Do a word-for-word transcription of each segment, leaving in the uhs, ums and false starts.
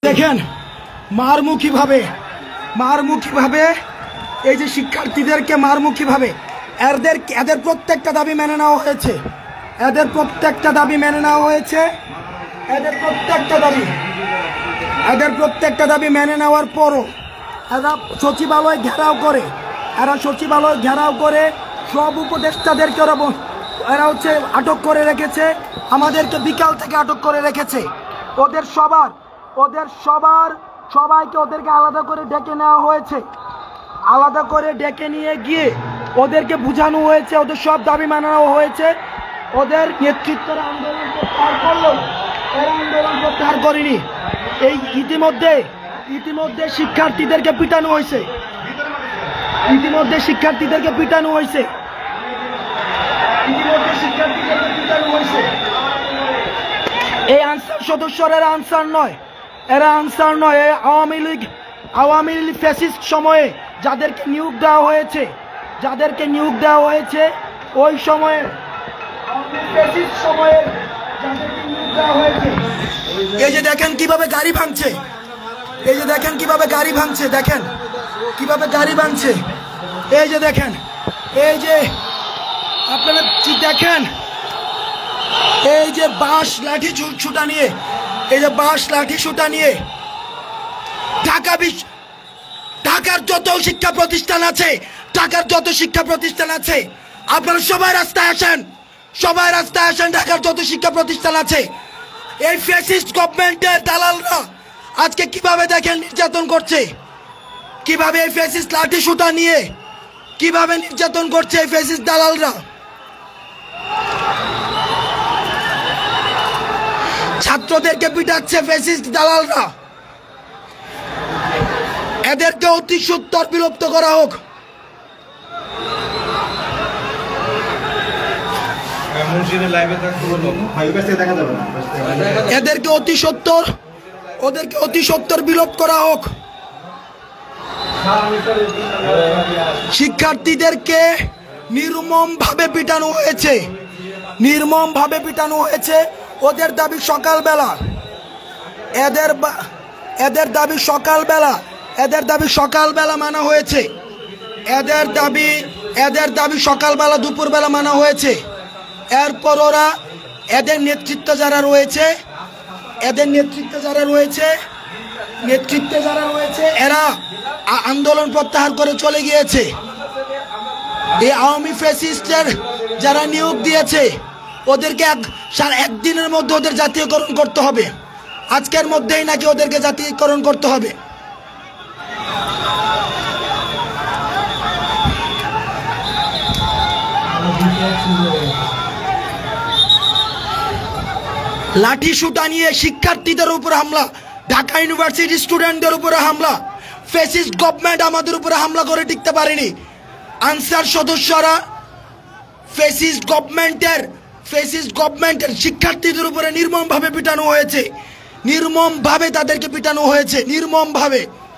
দেখেন মারমুখী ভাবে মারমুখী ভাবে এই যে শিক্ষার্থীদেরকে মারমুখী ভাবে এদের এদের প্রত্যেকটা দাবি মেনে নেওয়া হয়েছে এদের প্রত্যেকটা দাবি মেনে নেওয়া হয়েছে এদের প্রত্যেকটা দাবি এদের প্রত্যেকটা দাবি মেনে নেওয়ার পরও এরা সচিবালয় ঘেরাও করে এরা সচিবালয় ঘেরাও করে সব উপদেষ্টাদেরকে ওরা এরা হচ্ছে আটক করে রেখেছে আমাদেরকে বিকাল থেকে আটক করে রেখেছে ওদের সবার ওদের সবার সবাইকে ওদেরকে আলাদা করে ডেকে নেওয়া হয়েছে আলাদা করে ডেকে নিয়ে গিয়ে ওদেরকে বোঝানো হয়েছে ওদের সব দাবি মানানো হয়েছে ওদের নেতৃত্বের আন্দোলন প্রত্যাহার করলো এরা আন্দোলন প্রত্যাহার করেনি এই ইতিমধ্যে ইতিমধ্যে শিক্ষার্থীদেরকে পিটানো হয়েছে ইতিমধ্যে শিক্ষার্থীদেরকে পিটানো হয়েছে ইতিমধ্যে শিক্ষার্থীদেরকে পিটানো হয়েছে এই আনসার সদস্যরা এরা আনসার নয় এরা আনসার নয় এই আওয়ামী লীগ আওয়ামী লীগ ফ্যাসিস্ট সময়ে যাদেরকে নিয়োগ দেওয়া হয়েছে যাদেরকে নিয়োগ দেওয়া হয়েছে ওই সময়ে ফ্যাসিস্ট সময়ে যাদেরকে নিয়োগ দেওয়া হয়েছে এই যে দেখেন কিভাবে গাড়ি ভাঙছে এই যে দেখেন কিভাবে গাড়ি ভাঙছে দেখেন কিভাবে গাড়ি ভাঙছে এই যে দেখেন এই যে আপনারা দেখেন এই যে বাঁশ লাঠি ছুটা নিয়ে এই যে বাঁশ লাঠি ছুটা নিয়ে ঢাকা বিশ্ব ঢাকার যত শিক্ষা প্রতিষ্ঠান আছে ঢাকার যত শিক্ষা প্রতিষ্ঠান আছে আপনারা সবাই রাস্তায় আসেন সবাই রাস্তায় আসেন ঢাকার যত শিক্ষা প্রতিষ্ঠান আছে এই ফ্যাসিস্ট গভর্নমেন্টের দালালরা আজকে কিভাবে দেখেন নির্যাতন করছে কিভাবে এই ফ্যাসিস্ট লাঠি ছুটা নিয়ে কিভাবে নির্যাতন করছে এই ফ্যাসিস্ট দালালরা ছাত্রদেরকে পিটাচ্ছে ফ্যাসিস্ট দালালরা এদেরকে অতি সত্বর বিলুপ্ত করা হোক এদেরকে অতি সত্বর ওদেরকে অতি সত্বর বিলোপ করা হোক শিক্ষার্থীদেরকে নির্মম ভাবে পিটানো হয়েছে নির্মম ভাবে পিটানো হয়েছে ওদের দাবি সকালবেলা এদের এদের দাবি সকালবেলা এদের দাবি সকালবেলা মানা হয়েছে এদের দাবি এদের দাবি সকালবেলা দুপুরবেলা মানা হয়েছে এরপর ওরা এদের নেতৃত্ব যারা রয়েছে এদের নেতৃত্বে যারা রয়েছে নেতৃত্বে যারা রয়েছে এরা আন্দোলন প্রত্যাহার করে চলে গিয়েছে এই আওয়ামী ফ্যাসিস্টের যারা নিয়োগ দিয়েছে ওদেরকে এক একদিনের মধ্যে ওদের জাতীয়করণ করতে হবে আজকের মধ্যেই নাকি ওদেরকে জাতীয়করণ করতে হবে লাঠি সুটা নিয়ে শিক্ষার্থীদের উপর হামলা ঢাকা ইউনিভার্সিটি স্টুডেন্টদের উপরে হামলা ফ্যাসিস্ট গভর্নমেন্ট আমাদের উপরে হামলা করে টিকতে পারেনি আনসার সদস্যরা ফ্যাসিস্ট গভর্নমেন্টের ফ্যাসিস্ট গভর্নমেন্টের শিক্ষার্থীদের উপরে নির্মম ভাবে পিটানো হয়েছে নির্মম ভাবে তাদেরকে পিটানো হয়েছে নির্মম ভাবে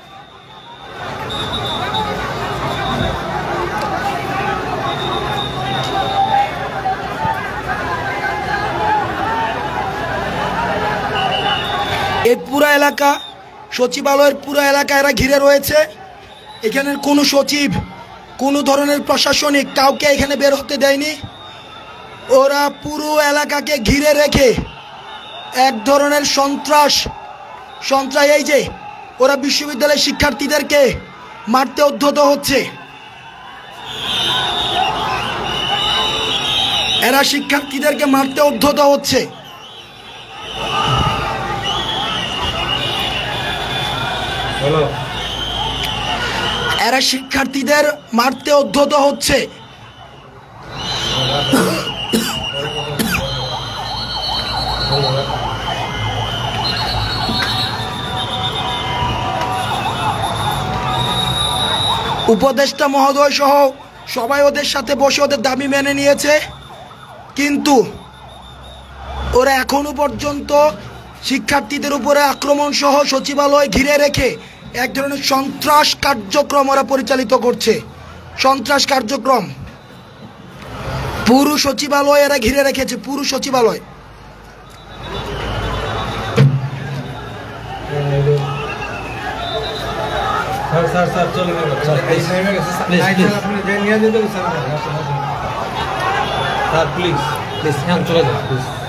এই পুরো এলাকা সচিবালয়ের পুরো এলাকা এরা ঘিরে রয়েছে এখানের কোনো সচিব কোনো ধরনের প্রশাসনিক কাউকে এখানে বের হতে দেয়নি ওরা পুরো এলাকাকে ঘিরে রেখে এক ধরনের সন্ত্রাস সন্ত্রাস এই যে ওরা বিশ্ববিদ্যালয়ের শিক্ষার্থীদেরকে মারতে উদ্ধত হচ্ছে এরা শিক্ষার্থীদেরকে মারতে উদ্ধত হচ্ছে এরা শিক্ষার্থীদের মারতে উদ্ধত হচ্ছে উপদেষ্টা মহোদয় সহ সবাই ওদের সাথে বসে ওদের দাবি মেনে নিয়েছে কিন্তু ওরা এখনো পর্যন্ত শিক্ষার্থীদের উপরে আক্রমণ সহ সচিবালয় ঘিরে রেখে এক ধরনের সন্ত্রাস কার্যক্রম ওরা পরিচালিত করছে সন্ত্রাস কার্যক্রম পুরো সচিবালয় এরা ঘিরে রেখেছে পুরো সচিবালয় স্যার স্যার স্যার চলে গেল স্যার প্লিজ আপনি নিয়ে যেতে স্যার স্যার প্লিজ প্লিজ চলে যান প্লিজ